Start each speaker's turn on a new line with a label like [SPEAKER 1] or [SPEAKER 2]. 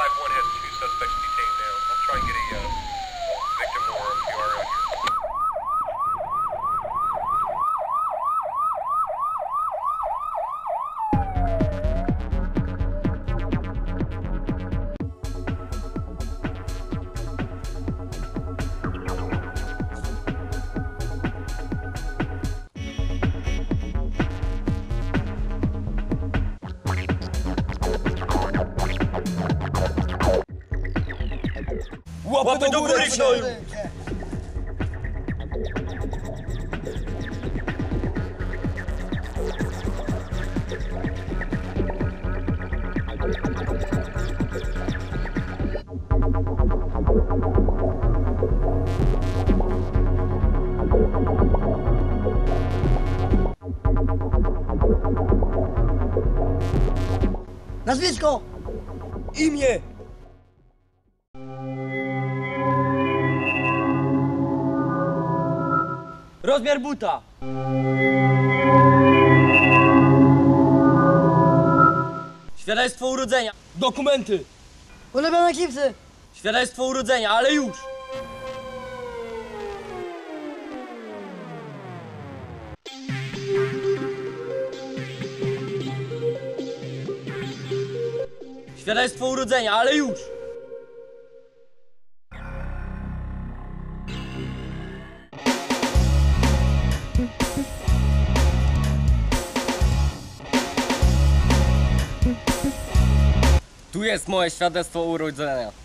[SPEAKER 1] 5-1 has 2 suspects detained now. I'll try and get a victim or a PRO here.
[SPEAKER 2] Łapy do góry, gnoju!
[SPEAKER 3] Nazwisko!
[SPEAKER 2] Imię! Rozmiar buta! Świadectwo urodzenia! Dokumenty!
[SPEAKER 3] Ulubione chipsy!
[SPEAKER 2] Świadectwo urodzenia, ale już! Świadectwo urodzenia, ale już! Tu jest moje świadectwo urodzenia.